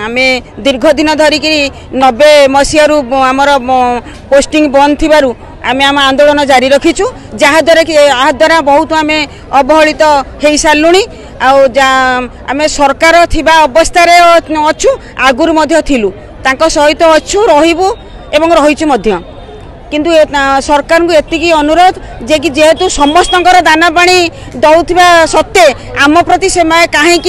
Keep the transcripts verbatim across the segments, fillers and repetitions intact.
आमे दीर्घ दिन धरिक नब्बे मसीह आमर पोस्टिंग बंद थिबारु आमे आम आंदोलन जारी रखीचु जहाद्वारा कि आ द्वारा बहुत आम अवहेलित हो सारूँ आम सरकार थिबा अवस्था अच्छु आगुरी मध्य थिलु तांको सहित अच्छु रहिबु एवं रहिचु मध्य किंतु सरकार को एतिकी अनुरोध जे कि जेहेतु समस्त दाना पानी दौथिबा सत्ते आम प्रति से कहीं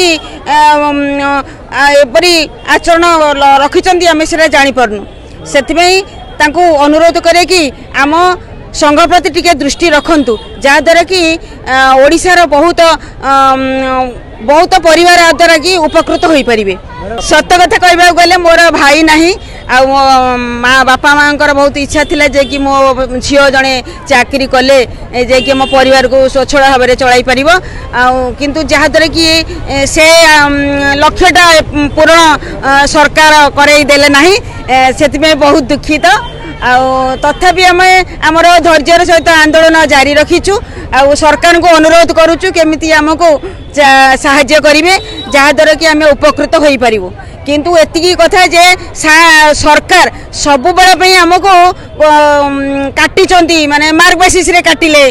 एपरी आचरण रखिंट आम से जापरनु से अनुरोध करे कि आम संघ प्रति टिके दृष्टि रखंतु जहाद्वारा कि ओडिशार बहुत बहुत परिवार द्वारा कि उपकृत हो पारे। सत कथा कहबा गले मोर भाई नहीं आ माँ बापा माँ बहुत इच्छा थिला जे कि मो झियो जड़े चाकरी कले जे कि मो परिवार को स्वच्छल भाव में चलाई पार किंतु जहाद्वारा कि से लक्ष्यटा पूर्ण सरकार करई देले नहीं से बहुत दुखित आ तथापि आम आमर धैर्यर सहित आंदोलन जारी रखीचु आ सरकार को अनुरोध करुचु केमिति आमको साहाय्य करिवे जहाद्वारा कि आम उपकृत हो पारिबु किंतु एतिकी कथा जे सरकार सबु बेले आमको काटी माने मार्क बेसिस रे काटिले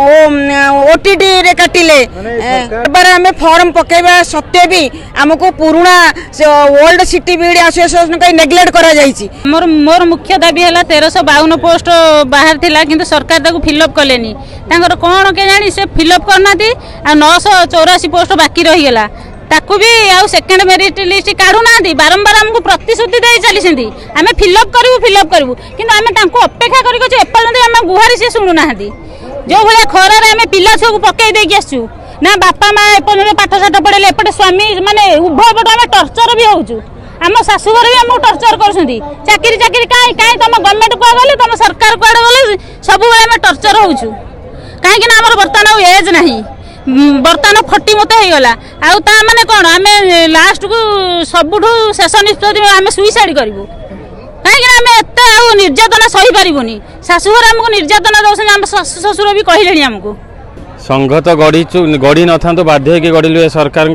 ओटीटी रे काटिले बार आम फॉर्म पकेबा सत्वे भी आमको पुराना वर्ल्ड सिटी बिल्ड एसोसिएशन कहीं नेग्लेक्ट करा जायछि। मोर मोर मुख्य दाबी है तेरह सौ बावन पोस्ट बाहर थिला किंतु सरकार ताकू फिलअप कलेनी तांकर कौन के जानी से फिलअप करना नौ सौ चौरासी पोस्ट बाकी रहीगला ताकू भी आउ सेकेंड मेरिट लिस्ट काढू ना बारंबार आमको प्रतिश्रुति दे चली आम फिलअप करूँ फिलअप करूँ किंतु आम तांको अपेक्षा कर एपर्यंत आम गुहारी से शुणुना जो भाया खरार आम पिला छुआ को पकई देकी आसु ना बापा माँ एपर्यंत पाठ साठ पढ़े एपटे स्वामी माने उभय पट आम टर्चर भी होचु आम शाशुघर भी आमको टर्चर करुँच चाकरी चाकरी कहीं कहीं तुम गवर्नमेंट कुआ गले तुम सरकार कुआड़े गले सब आम टर्चर होचु कहीं आम बर्तमान एज ना बर्तमान खटी मत होगला आने कौन आम लास्ट को सबुठ शेष निष्पत्ति आम सुइसाइड करूँ कहीं आम एत निर्यातना सही पारूनी शाशुघर आमको निर्यातना दौरान आम शाशु शशुर भी कहले आमको संघ तो गढ़ी गढ़ी न था बाध्य हो गढ़लु ए सरकार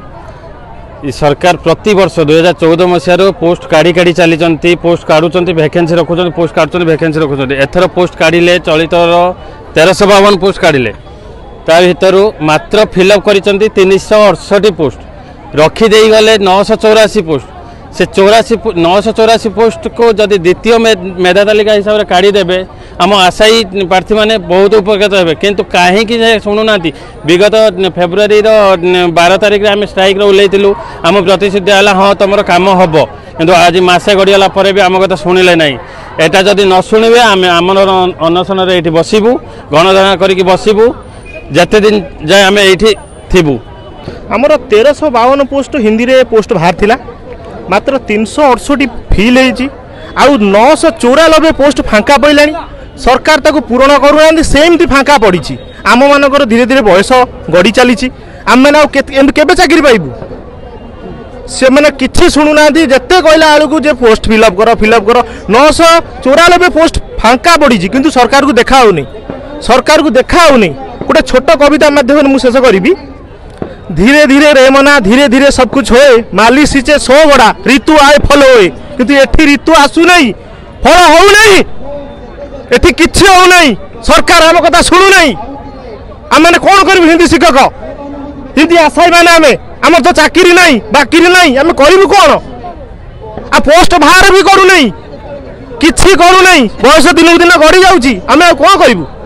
सरकार प्रति वर्ष दुई हजार चौदह मसीह पोस्ट काढ़ी काढ़ी चली पोस्ट काढ़ुंट भैकेन्सी रखुच्च पोस्ट काढ़ुच्च भैकेन्सी रखुच्च एथर पोस्ट काढ़िले चलित तेरह सौ बावन पोस्ट काढ़िले ता भर मात्र फिलअप कर तीन सौ अड़सठ पोस्ट रखीदे गले नौ सौ चौरासी पोस्ट से चौरासी नौ सौ चौरासी पोस्ट को जदि द्वितीय मेधा तालिका हिसाब से काढ़ीदेवे आम आशायी प्रार्थी मैंने बहुत उपकृत हे किंतु कहीं शुणुना विगत फेब्रुआरी बारह तारिख आम स्ट्राइक ओल्लू आम प्रतिश्रुति है हाँ तुम कम हम कि आज मसे गड़गला भी आम कथा शुणिले ना यहाँ जदि न शुणे आम आम अनशन ये बसबू गणधारणा करके बसबू जिते दिन जाए आम ये थी आमर तेरह सौ बावन पोस्ट हिंदी रे पोस्ट बाहर थिला मात्र तीन सौ अड़सठ फिल आउ नौ सौ चौरानबे पोस्ट फांका पड़लानी सरकार ताको पूरण करूना सेमती फांका पड़ी आम मानकर धीरे धीरे बयस गड़ी चली आम मैंने केबे चाकरी पाइबू से मैंने किसी शुणुना जिते कहला बेलू जे पोस्ट फिलअप कर फिलअप कर नौ सौ चौरानबे पोस्ट फांका पड़ी किंतु सरकार को देखा सरकार को देखा गोटे छोट कविता माध्यम मुझे शेष करी धीरे धीरे रेमना धीरे धीरे सब कुछ होए माली सींचे सो बड़ा ऋतु आए फल होए किंतु एठी ऋतु आसु नहीं फल हो नहीं एठी किछि हो नहीं सरकार आम कथा शुणु नहीं आम मैंने कौन करूँ हिंदी शिक्षक हिंदी आशायी मैंने आम आम तो चाकरी नहीं बाकरी नहीं आम करूँ कौन आ पोस्ट बाहर भी करू नहीं किछि करू नहीं बयस दिन दिन गड़ी जाऊँगी आम कौन करूँ।